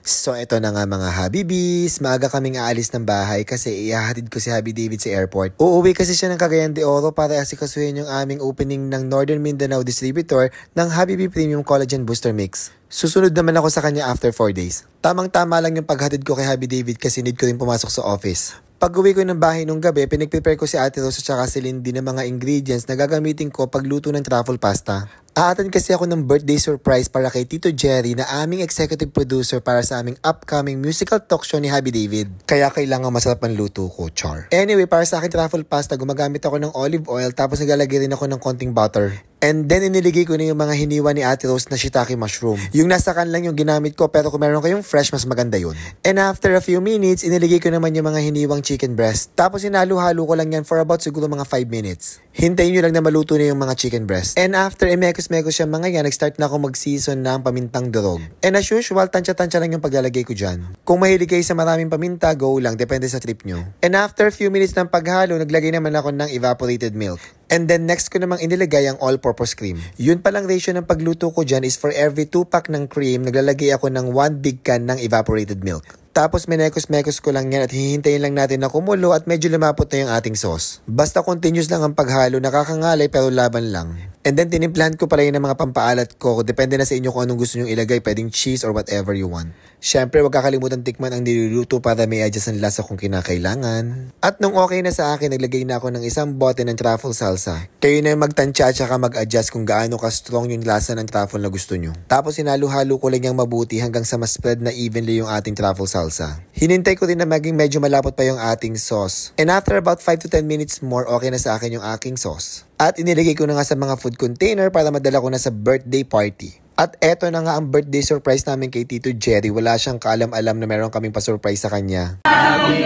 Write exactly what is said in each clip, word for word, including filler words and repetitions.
So eto na nga mga Habibis, maaga kaming aalis ng bahay kasi ihahatid ko si Habi David sa airport. Uuwi kasi siya ng Cagayan de Oro para asikasuhin yung aming opening ng Northern Mindanao Distributor ng Habibi Premium Collagen Booster Mix. Susunod naman ako sa kanya after four days. Tamang-tama lang yung paghatid ko kay Habi David kasi need ko rin pumasok sa office. Pag uwi ko ng bahay nung gabi, pinag-prepare ko si Ate Rose at saka si Lindy ng mga ingredients na gagamitin ko pagluto ng truffle pasta. Aatan kasi ako ng birthday surprise para kay Tito Jerry na aming executive producer para sa aming upcoming musical talk show ni Habi David. Kaya kailangan masarap ang luto ko, char. Anyway, para sa akin truffle pasta, gumagamit ako ng olive oil tapos naglalagay rin ako ng konting butter. And then iniligay ko na yung mga hiniwa ni Ate Rose na shiitake mushroom. Yung nasa kan lang yung ginamit ko pero kung meron kayong fresh, mas maganda yun. And after a few minutes, iniligay ko naman yung mga hiniwang chicken breast. Tapos hinalo-halo ko lang yan for about siguro mga five minutes. Hintayin nyo lang na maluto na yung mga chicken breast. And after imekos-mekos yung mga yan, nag-start na ako mag-season ng pamintang durog. And as usual, tansya-tansya lang yung paglalagay ko dyan. Kung mahilig kayo sa maraming paminta, go lang. Depende sa trip nyo. And after a few minutes ng paghalo, naglagay naman ako ng evaporated milk. And then next ko namang inilagay ang all-purpose cream. Yun palang ratio ng pagluto ko dyan is for every two pack ng cream, naglalagay ako ng one big can ng evaporated milk. Tapos minekos-mekos ko lang yan at hihintayin lang natin na kumulo at medyo lumapot na yung ating sauce. Basta continuous lang ang paghalo, nakakangalay pero laban lang. And then tinimplahan ko pala yun ng mga pampaalat ko. Depende na sa inyo kung anong gusto nyong ilagay, pwedeng cheese or whatever you want. Syempre, wag kakalimutan tikman ang niluluto para may adjust ang lasa kung kinakailangan. At nung okay na sa akin, naglagay na ako ng isang bote ng truffle salsa. Kayo na magtansya at saka mag-adjust kung gaano ka-strong yung lasa ng truffle na gusto nyo. Tapos hinalo-halo ko lang yung mabuti hanggang sa ma-spread na evenly yung ating truffle salsa. Hinintay ko din na maging medyo malapot pa yung ating sauce. And after about five to ten minutes more, okay na sa akin yung aking sauce. At inilagay ko na nga sa mga food container para madala ko na sa birthday party. At eto na nga ang birthday surprise namin kay Tito Jerry. Wala siyang kaalam-alam na meron kaming pa-surprise sa kanya. Happy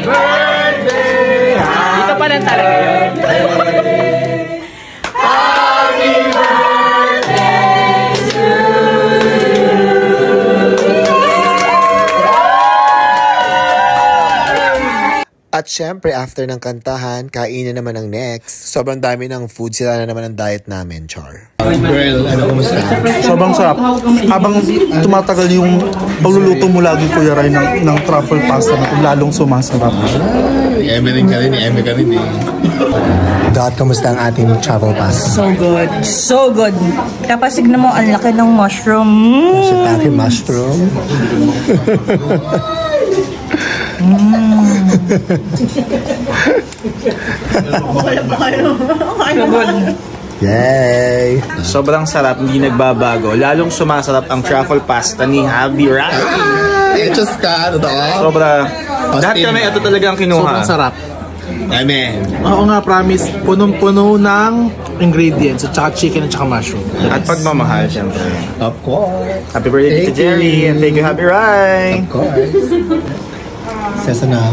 birthday! Dito pa lang talaga yun. Happy birthday to you! At syempre, after ng kantahan, kain na naman ang next. Sobrang dami ng food, sila na naman ang diet namin, char. Girl, ano kumusta? Sobrang sarap. Habang tumatagal yung pagluluto mo lagi, Kuya Ray, ng, ng truffle pasta na lalong sumasarap. Ah, Eme rin ka rin, Eme ka rin eh. Dot, kamusta ang ating travel pass? So good. So good. Tapos tignan mo, ang laki ng mushroom. Mm. Shiitake mushroom. Mm. So good. Yay! Sobrang sarap, hindi nagbabago. Lalong sumasarap ang truffle pasta ni Habi Ray. Eh, just ka, ano to? Sobra. Lahat kami, ito talaga ang kinuha. Sobrang sarap. Amen. Oo nga, promise. Punong-puno ng ingredients at saka chicken at saka mushroom. At pagmamahal, siyempre. Of course. Happy birthday to Thank Jerry, you. and thank you, Habi Ray. Of course. Sesa na.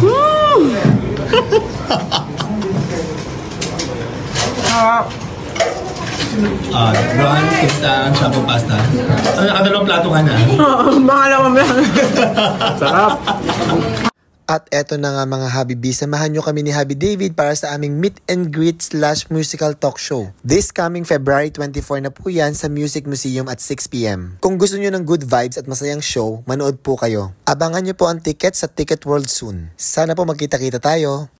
Ah, Ron, pizza, truffle pasta. Ano, nakadalawang plato ka na. Pangalawang lang. Sarap. At eto na nga mga Habibi, samahan nyo kami ni Habi David para sa aming meet and greet slash musical talk show. This coming February twenty-fourth na po yan sa Music Museum at six p m Kung gusto nyo ng good vibes at masayang show, manood po kayo. Abangan nyo po ang ticket sa Ticket World soon. Sana po magkita-kita tayo.